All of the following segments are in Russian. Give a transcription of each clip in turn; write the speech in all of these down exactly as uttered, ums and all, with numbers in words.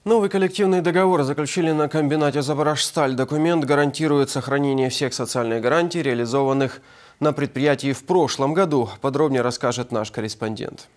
Новый коллективный договор заключили на комбинате «Запорожсталь». Документ гарантирует сохранение всех социальных гарантий, реализованных на предприятии в прошлом году. Подробнее расскажет наш корреспондент.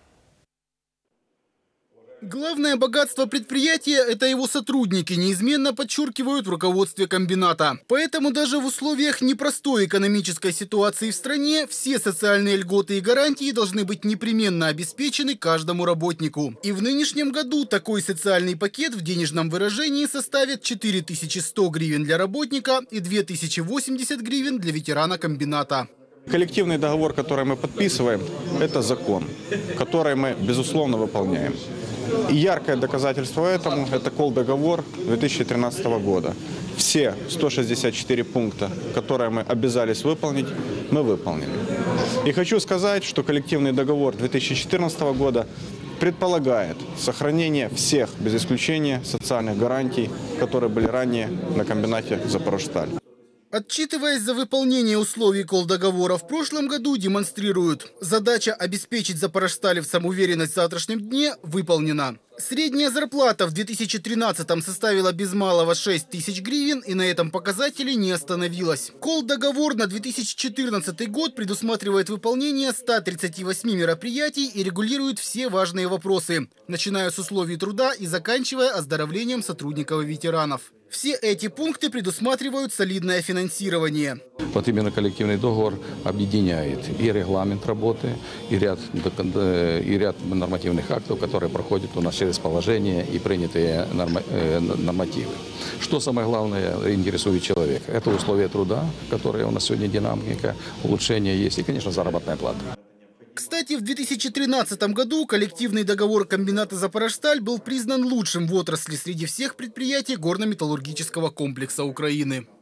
Главное богатство предприятия – это его сотрудники, неизменно подчеркивают в руководстве комбината. Поэтому даже в условиях непростой экономической ситуации в стране все социальные льготы и гарантии должны быть непременно обеспечены каждому работнику. И в нынешнем году такой социальный пакет в денежном выражении составит четыре тысячи сто гривен для работника и две тысячи восемьдесят гривен для ветерана комбината. Коллективный договор, который мы подписываем, это закон, который мы, безусловно, выполняем. И яркое доказательство этому – это колл-договор две тысячи тринадцатого года. Все сто шестьдесят четыре пункта, которые мы обязались выполнить, мы выполнили. И хочу сказать, что коллективный договор две тысячи четырнадцатого года предполагает сохранение всех, без исключения, социальных гарантий, которые были ранее на комбинате «Запорожсталь». Отчитываясь за выполнение условий колл-договора в прошлом году, демонстрируют: задача обеспечить запорожсталевцам уверенность в завтрашнем дне выполнена. Средняя зарплата в две тысячи тринадцатом составила без малого шесть тысяч гривен и на этом показателе не остановилась. Колл-договор на две тысячи четырнадцатый год предусматривает выполнение ста тридцати восьми мероприятий и регулирует все важные вопросы, начиная с условий труда и заканчивая оздоровлением сотрудников и ветеранов. Все эти пункты предусматривают солидное финансирование. Вот именно коллективный договор объединяет и регламент работы, и ряд, и ряд нормативных актов, которые проходят у нас через положение и принятые нормативы. Что самое главное интересует человека? Это условия труда, которые у нас сегодня динамика, улучшение есть, и, конечно, заработная плата. Кстати, в две тысячи тринадцатом году коллективный договор комбината «Запорожсталь» был признан лучшим в отрасли среди всех предприятий горно-металлургического комплекса Украины.